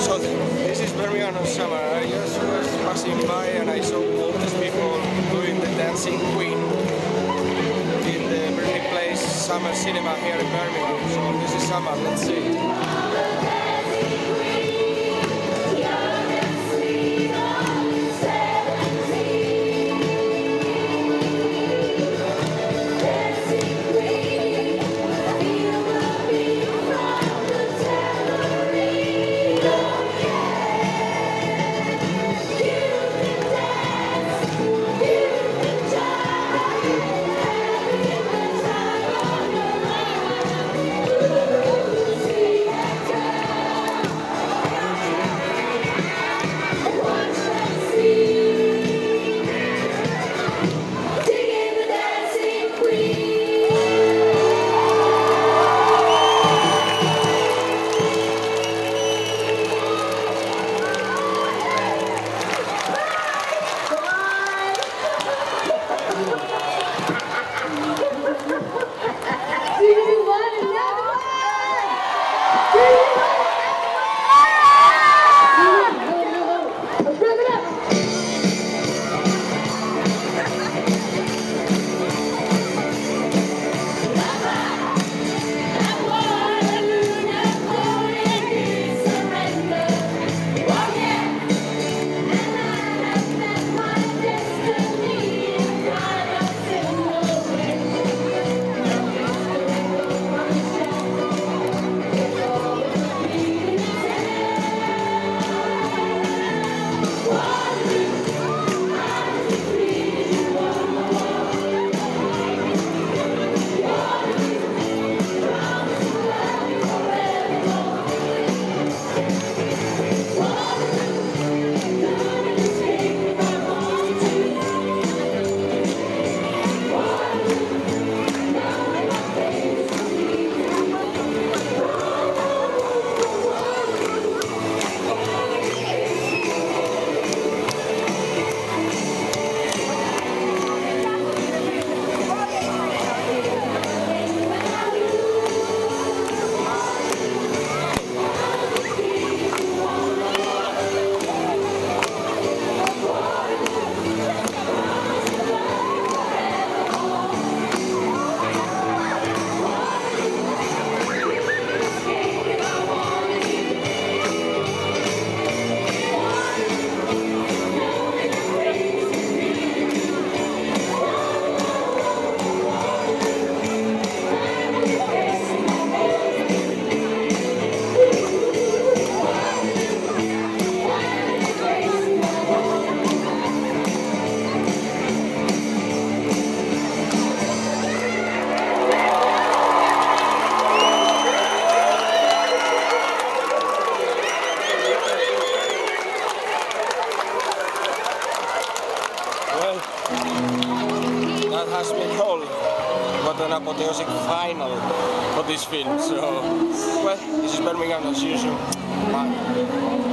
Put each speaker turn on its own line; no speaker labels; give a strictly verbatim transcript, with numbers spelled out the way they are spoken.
So this is Birmingham in summer. I just was passing by and I saw all these people doing the Dancing Queen in the Brindley place summer cinema here in Birmingham. So this is summer, let's see. That has been all. What an apotheosic final for this film. So, well, this is Birmingham as usual. Bye.